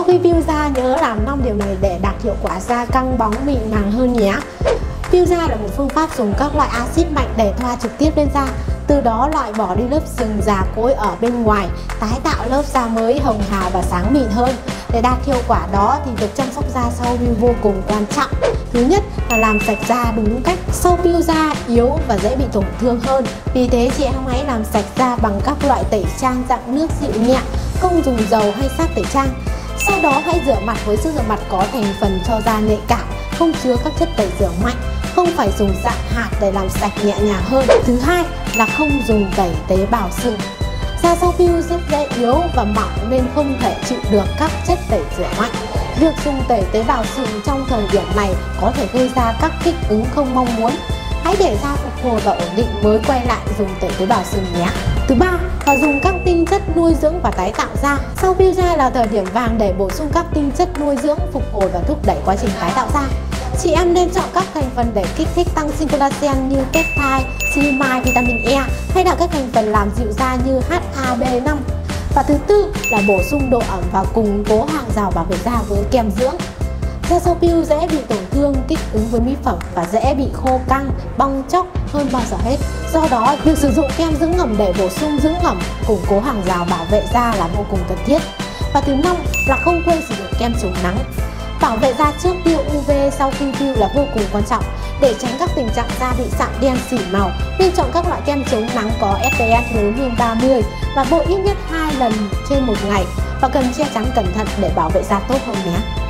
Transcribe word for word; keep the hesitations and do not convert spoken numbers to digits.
Sau khi peel da, nhớ làm năm điều này để đạt hiệu quả da căng bóng mịn màng hơn nhé. Peel da là một phương pháp dùng các loại axit mạnh để thoa trực tiếp lên da, từ đó loại bỏ đi lớp sừng già cỗi ở bên ngoài, tái tạo lớp da mới hồng hào và sáng mịn hơn. Để đạt hiệu quả đó thì việc chăm sóc da sau peel vô cùng quan trọng. Thứ nhất là làm sạch da đúng cách. Sau peel da yếu và dễ bị tổn thương hơn, vì thế chị em hãy làm sạch da bằng các loại tẩy trang dạng nước dịu nhẹ, không dùng dầu hay sáp tẩy trang. Sau đó hãy rửa mặt với sức rửa mặt có thành phần cho da nhạy cảm, không chứa các chất tẩy rửa mạnh, không phải dùng dạng hạt để làm sạch nhẹ nhàng hơn. Thứ hai là không dùng tẩy tế bào sừng. Da sau peel rất dễ yếu và mỏng nên không thể chịu được các chất tẩy rửa mạnh. Việc dùng tẩy tế bào sừng trong thời điểm này có thể gây ra các kích ứng không mong muốn. Hãy để da phục hồi và ổn định mới quay lại dùng tẩy tế bào sừng nhé. Thứ ba là dùng các tinh chất nuôi dưỡng và tái tạo da. Sau peel da là thời điểm vàng để bổ sung các tinh chất nuôi dưỡng, phục hồi và thúc đẩy quá trình tái tạo da. Chị em nên chọn các thành phần để kích thích tăng sinh collagen như peptide, silicone, vitamin E, hay là các thành phần làm dịu da như H A B năm. Và thứ tư là bổ sung độ ẩm và củng cố hàng rào bảo vệ da với kem dưỡng. Da sau peel dễ bị tổn thương, kích ứng với mỹ phẩm và dễ bị khô căng, bong tróc hơn bao giờ hết. Do đó, việc sử dụng kem dưỡng ẩm để bổ sung dưỡng ẩm, củng cố hàng rào bảo vệ da là vô cùng cần thiết. Và thứ năm là không quên sử dụng kem chống nắng. Bảo vệ da trước tia u vê sau khi peel là vô cùng quan trọng. Để tránh các tình trạng da bị sạm đen xỉ màu, nên chọn các loại kem chống nắng có ét pê ép lớn hơn ba mươi và bôi ít nhất hai lần trên một ngày, và cần che chắn cẩn thận để bảo vệ da tốt hơn nhé.